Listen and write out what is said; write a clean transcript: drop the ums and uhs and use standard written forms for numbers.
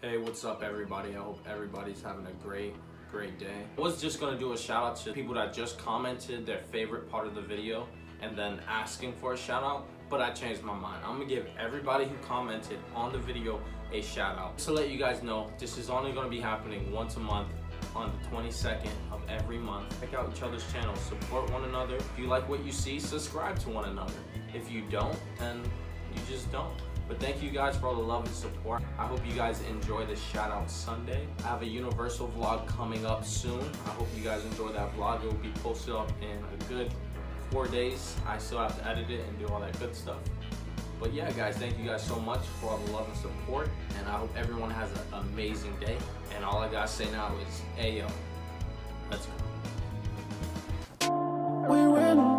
Hey, what's up everybody? I hope everybody's having a great day. I was just gonna do a shout out to people that just commented their favorite part of the video and then asking for a shout out, but I changed my mind. I'm gonna give everybody who commented on the video a shout out. To let you guys know, this is only gonna be happening once a month on the 22nd of every month. Check out each other's channels, support one another. If you like what you see, subscribe to one another. If you don't, then you just don't. But thank you guys for all the love and support. I hope you guys enjoy this shout out Sunday. I have a Universal vlog coming up soon. I hope you guys enjoy that vlog. It will be posted up in a good 4 days. I still have to edit it and do all that good stuff. But yeah guys, thank you guys so much for all the love and support. And I hope everyone has an amazing day. And all I gotta say now is, AEOU, let's go.